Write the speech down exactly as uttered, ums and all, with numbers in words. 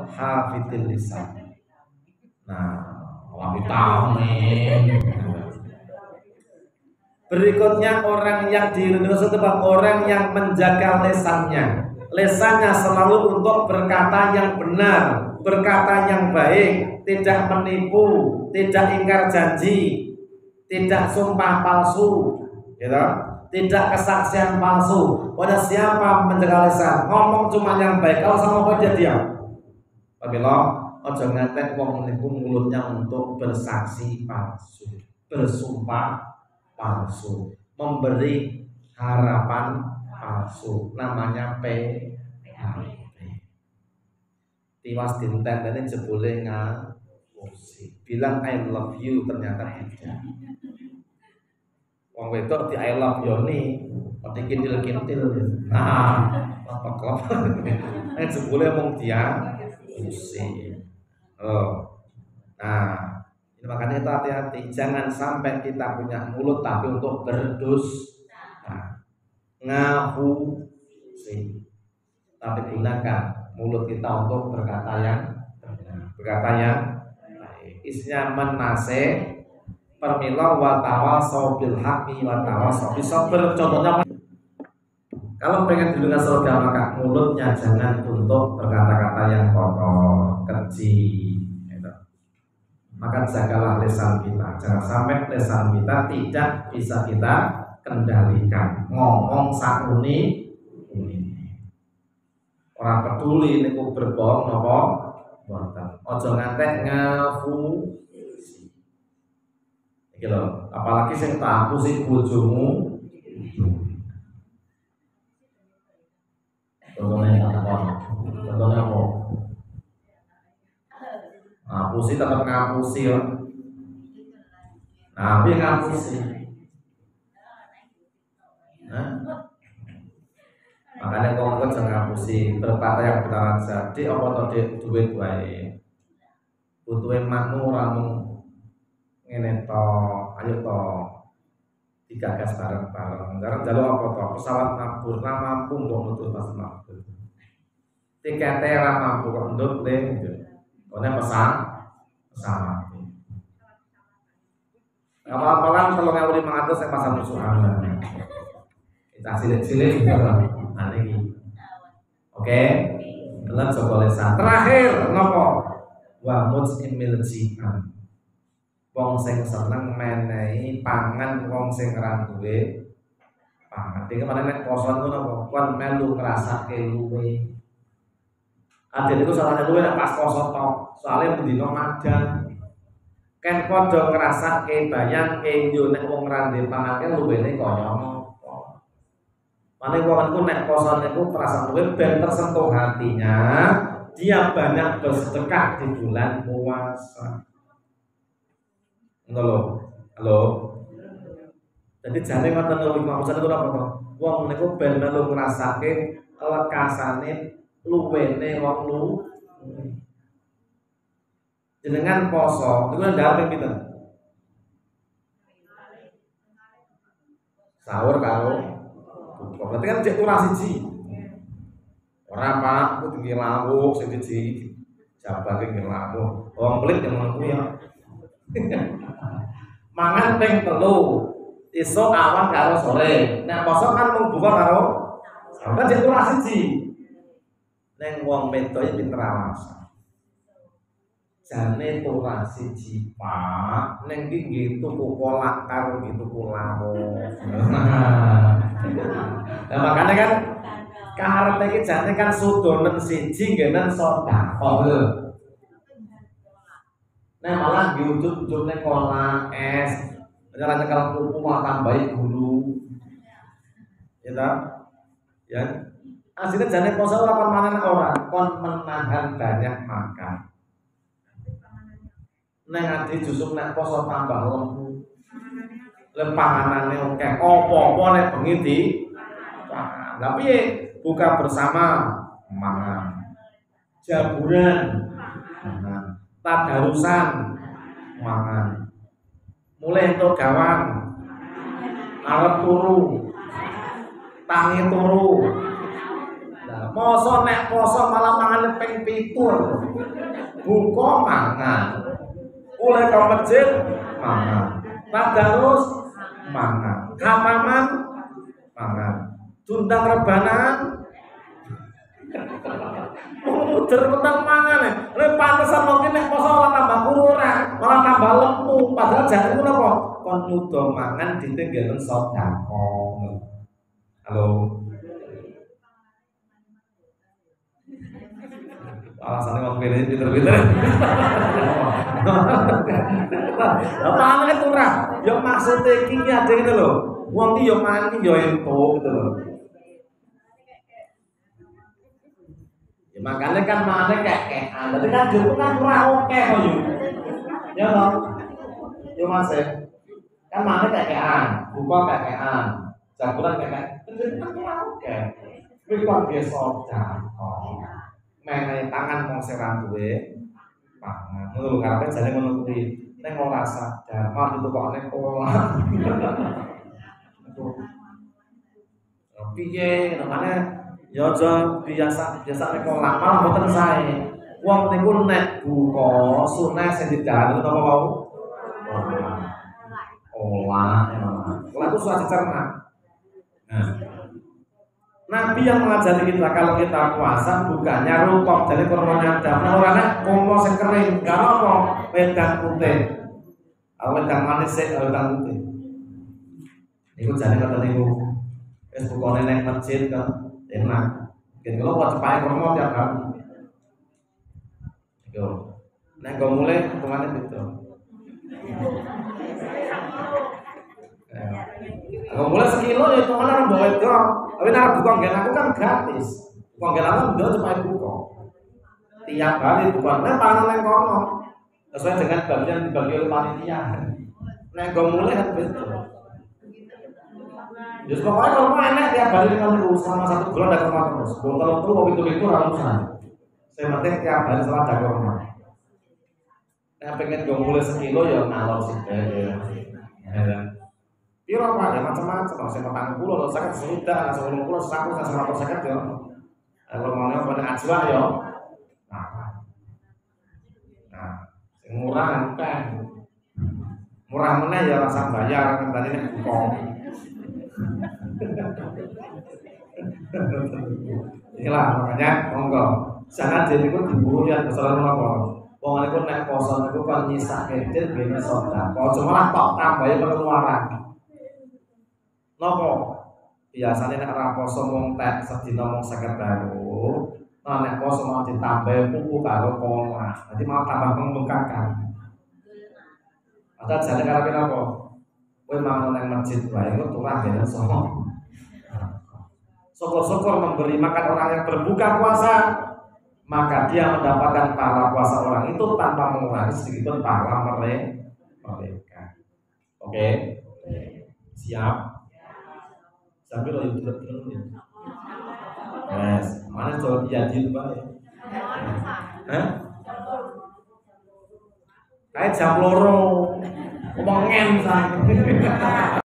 hafidil lisan. Nah, vitamin. Berikutnya orang yang dilindungi sebab orang yang menjaga lesannya. Lesannya selalu untuk berkata yang benar, berkata yang baik, tidak menipu, tidak ingkar janji, tidak sumpah palsu, gitu? Tidak kesaksian palsu. Pada siapa menjaga lisan, ngomong cuma yang baik. Kalau sama dia diam. Apabila ojo ngantek wong niku mulutnya untuk bersaksi palsu, bersumpah palsu, memberi harapan palsu, namanya P H P. Tiwas dinten ini jebule ngapusi, bilang I love you ternyata tidak. Wong wedok di I love you nih, pati kintil-kintil. Nah, apa klop? Eh jebule mung dia pusi. Oh. Nah, ini makanya kita hati-hati, jangan sampai kita punya mulut tapi untuk berdusta, ngaku sih, tapi gunakan mulut kita untuk berkata yang benar, berkata yang baik. Isinya menase, permila wa tawasau bil haqqi wa tawasau bis sabr. Contohnya, kalau pengen didengar surga maka mulutnya jangan untuk berkata-kata yang kotor, keji. Maka jagalah lisan kita, jangan sampai lisan kita tidak bisa kita kendalikan. Ngomong sakuni ini orang peduli niku berbohong nopo boten. Ojo ngantek ngafu. Iki lho, apalagi sing tak apusi bojomu. Contohnya apa? Contohnya apa? Ngapusi tetap ngapusi ya. Nabi ngapusi. Nah, makanya kau kan jangan ngapusi, berkata yang benar aja. Di apa atau di duit wae. Butuhin makmu ramu ngene to, ayo to. Digagas bareng-bareng. Karena jalur apa to? Pesawat mabur, ra mampu mbok nutur pas mabur. Tikete ra mampu kok ndut le. Pokoknya pesan pesawat. Kapal-kapalan kalau nggak boleh mengatur saya pasang musuhan. Kita silik-silik nah ini. Oke, kalian coba lisan. Terakhir nopo wa mut'imil jihan. Wong sing seneng menehi pangan wong sing ora duwe pangan. Dene kemarin nek poso ku nopo kon melu ngrasake luwe. Adil itu salah satu yang pas poso tok, soalnya bendino madan. Kan padha ngrasake bayangke yo nek wong randhe pangake luwene kaya ngopo. Mane wong iku nek poso niku perasaan luwe ben tersentuh hatinya, dia banyak bersedekah di bulan puasa. Halo. Halo. Jadi jane ngoten lho Imam Hasan itu apa to? Wong niku ben melu ngrasake lekasane luwene wong lu jenengan poso niku ndang ping pinten sahur karo buka berarti kan cek kurang siji ora Pak aku tinggi lawuh sing siji jabate tinggi lawuh wong pelit yang ngono ya mangan ping telu esuk awan karo sore nek poso kan mung buka karo kan cek kurang siji. Neng wong metoke pinter alasan. Jane ora siji Pak, neng iki nggih tuku kolak karo nggih tuku lawuh. Nah, makanya kan karepe iki jane kan sudonen siji ngenen sedekah lho. Nah, malah diujug-ujug kolak es, jangan kalau kuku mau tambahin gulu. Ya ta? Ya. Aslinya jane poso ora kon manen ora, kon menahan banyak makan. Neng ati justru nek poso tambah lembu. Lepanganane oke, apa-apa nek bengi di pangan. Lah piye? Buka bersama mangan. Jaburan mangan. Tadarusan mangan. Mulai entuk gawang. Arep turu. Tangi turu. Mosok nek poso malah mangan ping pitu. Buka mangan. Oleh ke masjid mangan. Tadarus mangan. Khataman mangan. Tundang rebanan muter tentang mangan ya. Lha pantesan mungkin nek poso malah tambah kurang, malah tambah lemu. Padahal jangan ngono kok. Kon nyuda mangan ditinggalen sedekah. Halo. Alasannya mau pilih pinter-pinter. Apa aneh kurang? Ya maksudnya iki ada gitu loh. Wong iki yo mani yo ento gitu loh. Ya makanya kan mana kayak-kayak, tapi kan jopo kan kurang oke kok yo. Ya toh. Yo Mas ya. Kan mana kayak-kayak, buka kayak-kayak, jaburan kayak-kayak. Kan kurang oke. Kuwi kok biasa jangkau. Mengenai tangan wong sing ra duwe pangan. Ngono lho karepe jane ngono kuwi. Nek ora sadar, malah ditukokne pola. Piye namane ya aja biasa biasa nek pola malah mboten sae. Wong niku nek buka sunah sing didhahar napa wau? Olah. Olah itu suatu cerna. Nah, Nabi yang mengajari kita kalau kita puasa bukannya rukuk jadi kurmanya ada orangnya komo sing kering gak apa wedang putih atau wedang manis sih wedang putih itu jadi kata niku es bukan nenek masjid kan enak jadi kalau buat cepai kurma tiap hari itu nek gue mulai hitungannya gitu kalau mulai sekilo ya hitungannya orang bawa itu tapi nak buka nggen aku kan gratis. Buka nggen aku ndak cuma buka. Tiap hari buka. Nah, pangan nang kono. Sesuai dengan bagian dibagi oleh panitia. Nek go mulai kan betul. Jadi pokoknya kalau mau enak tiap hari dengan selama satu bulan ada rumah terus. Botol itu kopi itu itu ratusan. Saya penting tiap hari salah jaga rumah. Nek pengen go mulai sekilo ya ngalor sih ya. Ya. Piro apa ya macam-macam, saya petang pulau, lo sakit sudah, sebelum pulau seratus, seratus sakit ya. Kalau mau nyoba pada ajwa ya, nah, nah, murah kan, murah mana ya rasa bayar kan tadi nih kupon. Inilah makanya monggo, jangan jadi pun diburu ya kesalahan apa. Wong itu naik poson itu kan nyisa kecil gini soda, kalau cuma lah tok tambahin pengeluaran. Nopo biasanya nek ora poso mung tek sedina mung seket ewu, nah nek poso mau ditambah pupu karo koma. Dadi malah tambah membengkakan. Padahal jane karo kira apa? Kowe mangan nang masjid wae iku turah ben sono. Syukur-syukur memberi makan orang yang berbuka puasa, maka dia mendapatkan pahala puasa orang itu tanpa mengurangi sedikitpun pahala mereka. Oke. Siap. Sampai lo itu terus ya. Yes, mana coba jadi itu pak? Hah? Kayak jam loro, ngomongin saya.